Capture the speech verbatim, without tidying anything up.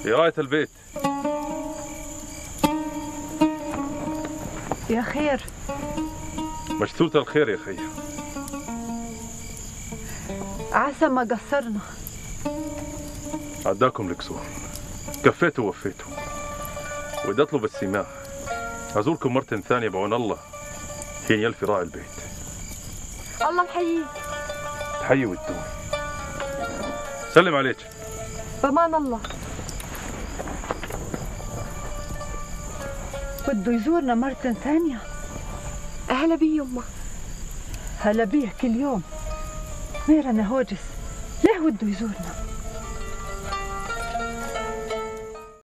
في راية البيت. يا خير؟ مشتوت الخير يا خي. عسى ما قصرنا. عداكم لكسون، كفيتوا ووفيتوا، ودي اطلب السماع ازوركم مرة ثانية بعون الله حين يلفي راعي البيت. الله يحييك. تحيي والدوم. سلم عليك. بمان الله. بده يزورنا مرة ثانية. أهلا بيه يمه. هلا بيه كل يوم. ميرنا هوجس، ليه بده يزورنا؟